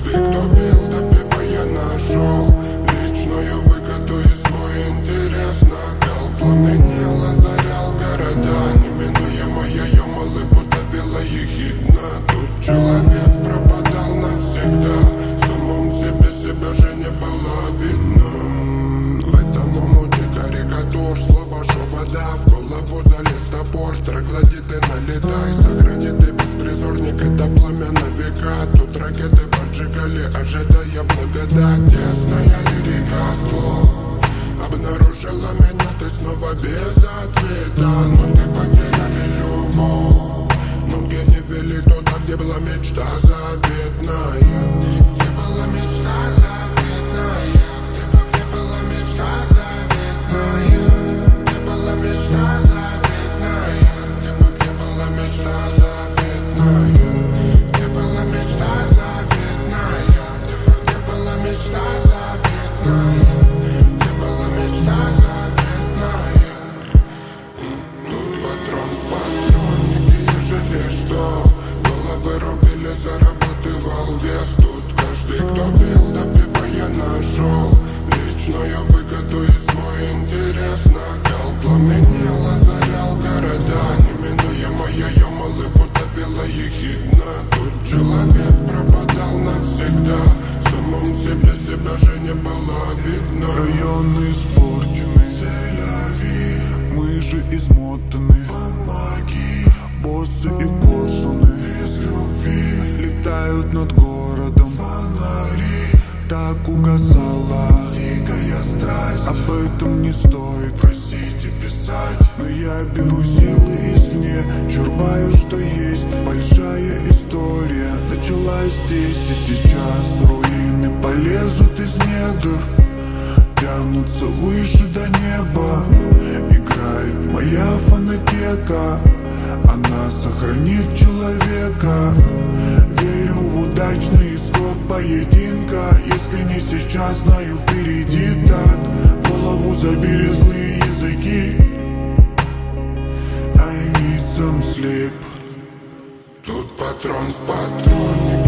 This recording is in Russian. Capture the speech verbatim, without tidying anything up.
Каждый, кто пил до пива, я нашел личную выгоду и свой интерес. Накал пламенел, озарял города. Неминуемо ее улыбку давила ехидно. Тут человек пропадал навсегда. Самом себе себя же не было видно. В этом омуте карикатур, слова, шо вода. В голову залез топор, троглодиты налетай. Сохрани ты беспризорник, это пламя на века. Тут ракеты поджигали, ожидая благодать. Тесная лирика слов обнаружила меня, ты снова без ответа. Но ты потеряли любовь. Ноги не вели туда, где была мечта заветная. Где была мечта заветная. Где была мечта заветная. Где была мечта заветная. Где была мечта заветная. Где была мечта заветная. Где была мечта заветная. Где была мечта заветная. Тут патрон в патроннике, ежели что. Головы рубили, зарабатывал вес. Тут каждый, кто пил до пива, я нашел личную выгоду и свой интерес. Накал пламенел, озарял города. Неминуемо ее улыбку давила ехидно. Тут человек пропадал навсегда. Самом себе себя же не было видно. Район испорченный, селяви, мы же измотаны. Помоги, боссы и коршуны без любви летают над городом. Фонари, так угасала дикая страсть. Об этом не стоит просить и писать, но я беру силы извне, черпаю, что есть. Большая история началась здесь и сейчас. Руины полезут из недр, тянутся выше до неба. Играет моя фонотека, она сохранит человека. Верю в удачный исход поединка. Если не сейчас, знаю, впереди так. Голову забили злые языки. I need some sleep. Тут патрон в патроннике.